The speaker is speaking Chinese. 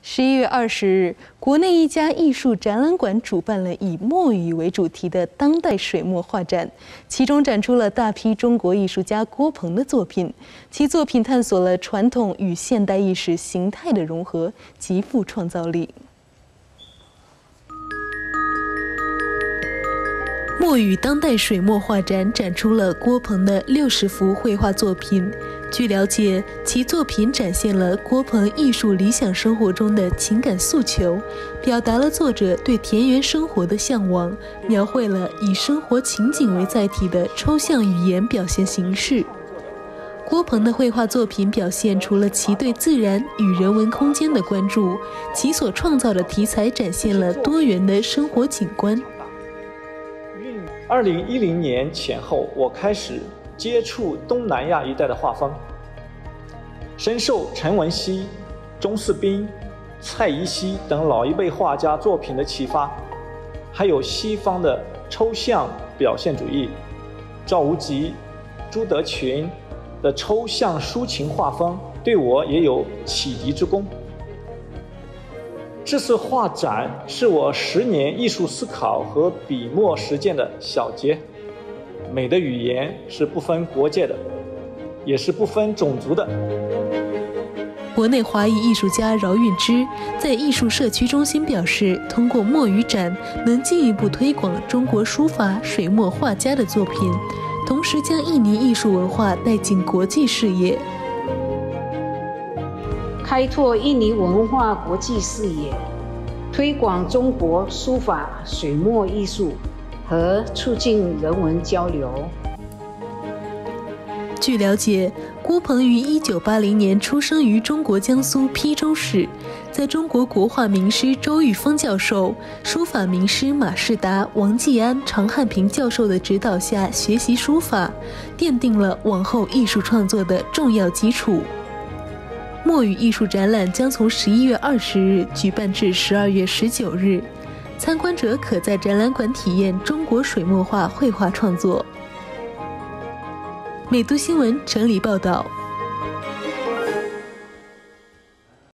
11月20日，国内一家艺术展览馆主办了以墨鱼为主题的当代水墨画展，其中展出了大批中国艺术家郭鹏的作品。其作品探索了传统与现代意识形态的融合，极富创造力。墨鱼当代水墨画展展出了郭鹏的60幅绘画作品。据了解，其作品展现了郭鹏艺术理想生活中的情感诉求，表达了作者对田园生活的向往，描绘了以生活情景为载体的抽象语言表现形式。郭鹏的绘画作品表现出了其对自然与人文空间的关注，其所创造的题材展现了多元的生活景观。 2010年前后，我开始接触东南亚一带的画风，深受陈文熙、钟四斌、蔡宜熙等老一辈画家作品的启发，还有西方的抽象表现主义，赵无极、朱德群的抽象抒情画风对我也有启迪之功。这次画展是我10年艺术思考和笔墨实践的小结。美的语言是不分国界的，也是不分种族的。 国内华裔艺术家饶韵之在艺术社区中心表示，通过墨鱼展能进一步推广中国书法水墨画家的作品，同时将印尼艺术文化带进国际视野， 开拓印尼文化国际视野，推广中国书法水墨艺术和促进人文交流。 据了解，郭鹏于1980年出生于中国江苏邳州市，在中国国画名师周玉峰教授、书法名师马士达、王继安、常汉平教授的指导下学习书法，奠定了往后艺术创作的重要基础。墨鱼艺术展览将从11月20日举办至12月19日，参观者可在展览馆体验中国水墨画绘画创作。美都新闻整理报道。